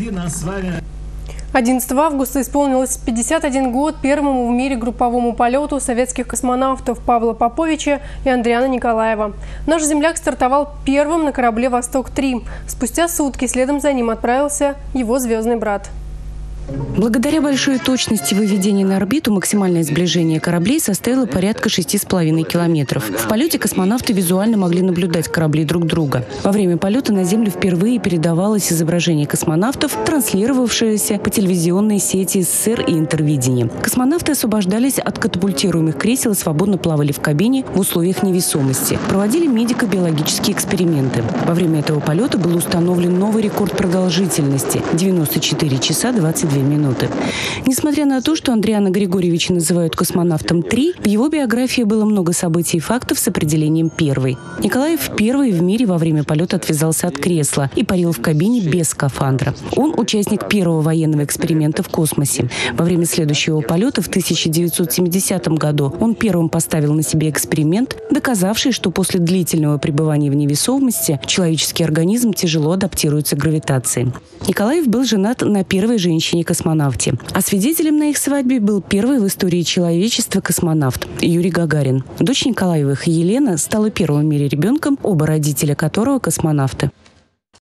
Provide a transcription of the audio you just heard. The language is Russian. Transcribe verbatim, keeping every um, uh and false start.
впереди нас с вами. одиннадцатого августа исполнилось пятьдесят один год первому в мире групповому полету советских космонавтов Павла Поповича и Андриана Николаева. Наш земляк стартовал первым на корабле «Восток-три». Спустя сутки следом за ним отправился его звездный брат. Благодаря большой точности выведения на орбиту максимальное сближение кораблей составило порядка шести с половиной километров. В полете космонавты визуально могли наблюдать корабли друг друга. Во время полета на Землю впервые передавалось изображение космонавтов, транслировавшееся по телевизионной сети СССР и интервидении. Космонавты освобождались от катапультируемых кресел и свободно плавали в кабине в условиях невесомости. Проводили медико-биологические эксперименты. Во время этого полета был установлен новый рекорд продолжительности – девяносто четыре часа двадцать две минуты. Несмотря на то, что Андриана Григорьевича называют космонавтом три, в его биографии было много событий и фактов с определением «первый». Николаев первый в мире во время полета отвязался от кресла и парил в кабине без скафандра. Он участник первого военного эксперимента в космосе. Во время следующего полета в тысяча девятьсот семидесятом году он первым поставил на себе эксперимент, доказавший, что после длительного пребывания в невесомости человеческий организм тяжело адаптируется к гравитации. Николаев был женат на первой женщине-космонавте. А свидетелем на их свадьбе был первый в истории человечества космонавт Юрий Гагарин. Дочь Николаевых, Елена, стала первым в мире ребенком, оба родителя которого космонавты.